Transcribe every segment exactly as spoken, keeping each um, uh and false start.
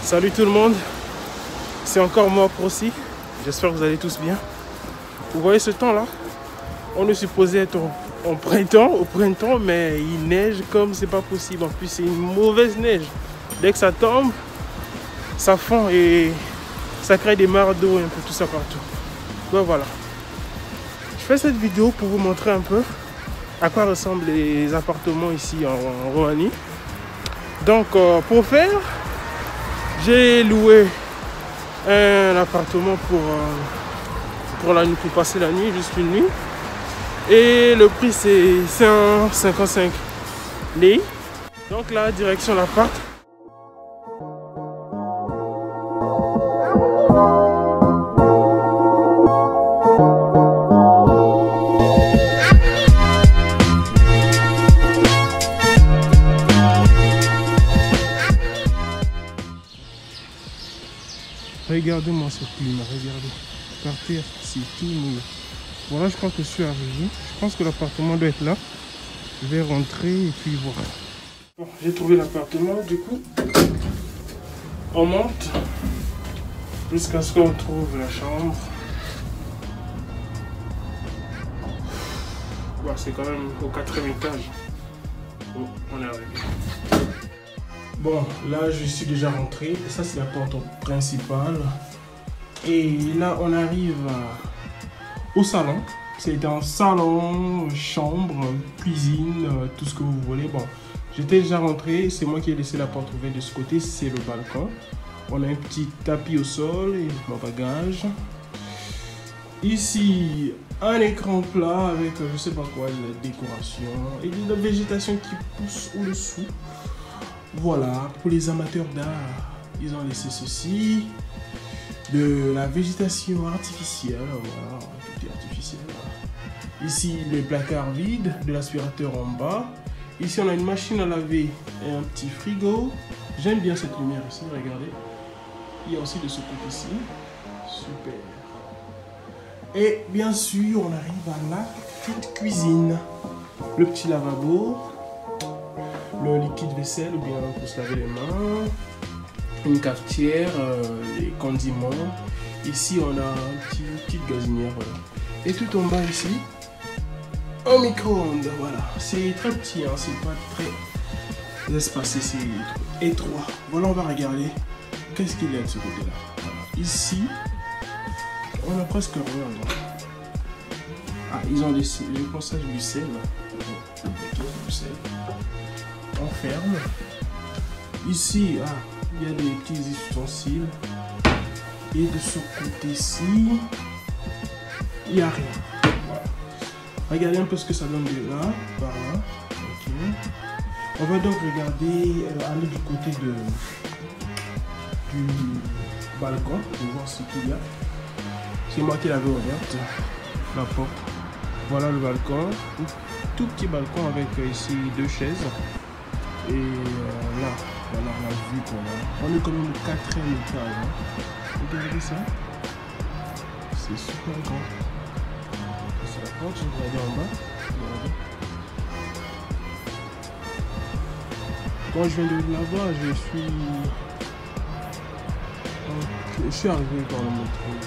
Salut tout le monde, c'est encore moi Procy. J'espère que vous allez tous bien. Vous voyez ce temps là, on est supposé être au, au printemps, au printemps, mais il neige comme c'est pas possible. En plus c'est une mauvaise neige. Dès que ça tombe, ça fond et ça crée des mares d'eau et un peu tout ça partout. Donc voilà. Je fais cette vidéo pour vous montrer un peu à quoi ressemblent les appartements ici en, en Roumanie. Donc euh, pour faire, j'ai loué un appartement pour, euh, pour, la nuit, pour passer la nuit, juste une nuit. Et le prix c'est cent cinquante-cinq lei. Donc là, direction l'appart. Regardez-moi ce climat, regardez. Par terre, c'est tout mouillé. Voilà, je crois que je suis arrivé. Je pense que l'appartement doit être là. Je vais rentrer et puis voir. Bon, j'ai trouvé l'appartement, du coup, on monte jusqu'à ce qu'on trouve la chambre. Ouais, c'est quand même au quatrième étage. Bon, on est arrivé. Bon, là je suis déjà rentré. Ça c'est la porte principale. Et là on arrive au salon. C'est un salon, chambre, cuisine, tout ce que vous voulez. Bon, j'étais déjà rentré. C'est moi qui ai laissé la porte ouverte de ce côté. C'est le balcon. On a un petit tapis au sol et mon bagage. Ici, un écran plat avec je sais pas quoi, la décoration et la végétation qui pousse au-dessous. Voilà, pour les amateurs d'art, ils ont laissé ceci, de la végétation artificielle, voilà, tout est artificiel. Ici, les placards vides, de l'aspirateur en bas. Ici, on a une machine à laver et un petit frigo. J'aime bien cette lumière ici, regardez. Il y a aussi de ce côté-ci, super. Et bien sûr, on arrive à la petite cuisine, le petit lavabo. Le liquide vaisselle ou bien pour se laver les mains, une cafetière, euh, les condiments. Ici on a une petite, petite gazinière, voilà. Et tout en bas ici, un micro-ondes, voilà. C'est très petit, hein, c'est pas très espacé, c'est étroit. Voilà, on va regarder qu'est-ce qu'il y a de ce côté-là. Voilà. Ici, on a presque rien. Donc. Ah, ils ont laissé, je pense que c'est du sel. Du sel. On ferme. Ici, ah, il y a des petits ustensiles. Et de ce côté-ci, il n'y a rien. Voilà. Regardez un peu ce que ça donne de là, par là. Okay. On va donc regarder, euh, aller du côté de, du balcon pour voir ce qu'il y a. C'est moi qui l'avais ouverte, la porte. Voilà le balcon. Tout petit balcon avec euh, ici deux chaises. Et euh, là, voilà la vue qu'on a. On est quand même au quatrième étage. Hein. Regardez ça. C'est super grand. C'est la porte, je vais aller en bas. Regardez. Quand je viens de là-bas, je suis... Je suis arrivé dans le métro.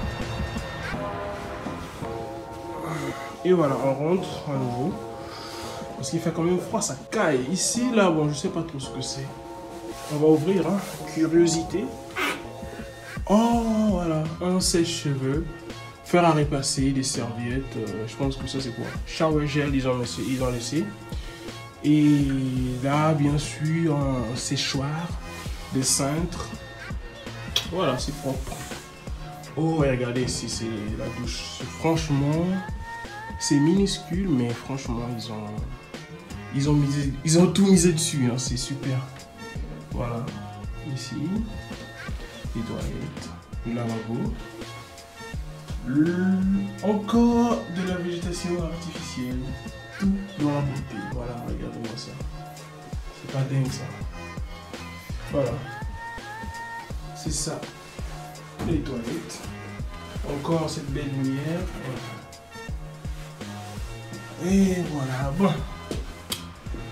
Et voilà, on rentre à nouveau. Parce qu'il fait quand même froid, ça caille. Ici, là, bon, je sais pas trop ce que c'est. On va ouvrir, hein. Curiosité. Oh, voilà, un sèche-cheveux. Fer à repasser, des serviettes. Euh, je pense que ça, c'est quoi? Shower gel, ils ont laissé. Ils ont laissé. Et là, bien sûr, un séchoir, des cintres. Voilà, c'est propre. Oh, regardez ici, c'est la douche. Franchement, c'est minuscule, mais franchement, ils ont... Ils ont, misé, ils ont tout misé dessus, hein, c'est super. Voilà, ici, les toilettes, le lavabo. Le... Encore de la végétation artificielle. Tout dans la beauté. Voilà, regardez-moi ça. C'est pas dingue ça. Voilà. C'est ça. Les toilettes. Encore cette belle lumière. Et voilà, bon.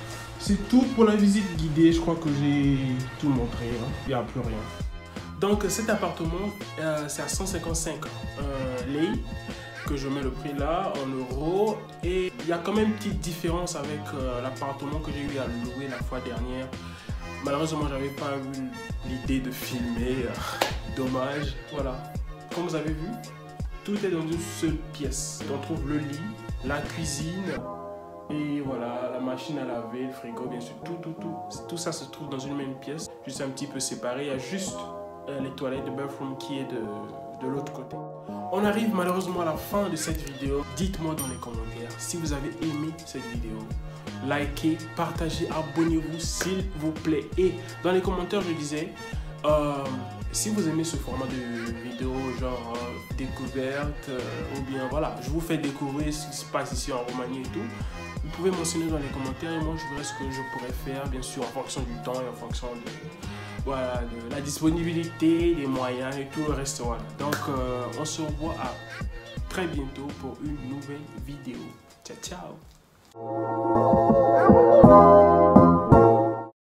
c'est tout pour la visite guidée. Je crois que j'ai tout montré, hein. Il n'y a plus rien. Donc cet appartement, euh, c'est à cent cinquante-cinq euh, lei, que je mets le prix là en euros. Et il y a quand même une petite différence avec euh, l'appartement que j'ai eu à louer la fois dernière. Malheureusement, j'avais pas eu l'idée de filmer. Dommage. Voilà. Comme vous avez vu, tout est dans une seule pièce. On trouve le lit, la cuisine et voilà, la machine à laver, le frigo, bien sûr. Tout, tout, tout. Tout ça se trouve dans une même pièce, juste un petit peu séparé. Il y a juste euh, les toilettes de bathroom qui est de, de l'autre côté. On arrive malheureusement à la fin de cette vidéo. Dites-moi dans les commentaires si vous avez aimé cette vidéo. Likez, partagez, abonnez-vous s'il vous plaît. Et dans les commentaires, je disais, euh, si vous aimez ce format de vidéo, genre euh, découverte, euh, ou bien voilà, je vous fais découvrir ce qui se passe ici en Roumanie et tout, vous pouvez mentionner dans les commentaires et moi je verrai ce que je pourrais faire, bien sûr, en fonction du temps et en fonction de, voilà, de la disponibilité, des moyens et tout le reste. Voilà. Donc, euh, on se revoit à très bientôt pour une nouvelle vidéo. Ciao, ciao!